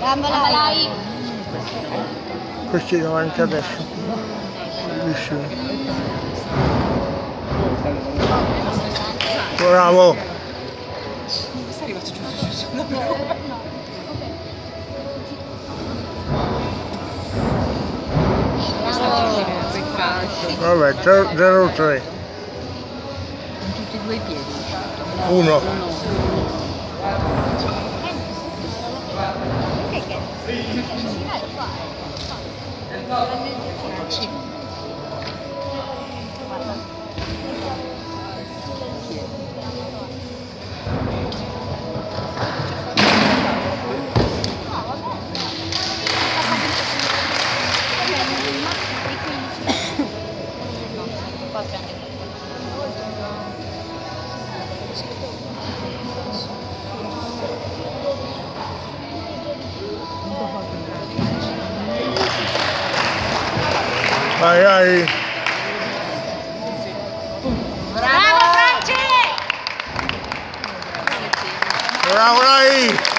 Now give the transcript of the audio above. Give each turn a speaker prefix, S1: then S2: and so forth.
S1: Gambalai.
S2: Questi davanti adesso. Vicini. Bravo! Vabbè, 0-3.
S3: Con tutti e due i piedi.
S2: 1. Vai, vai!
S1: Bravo Franci!
S2: Bravo, dai!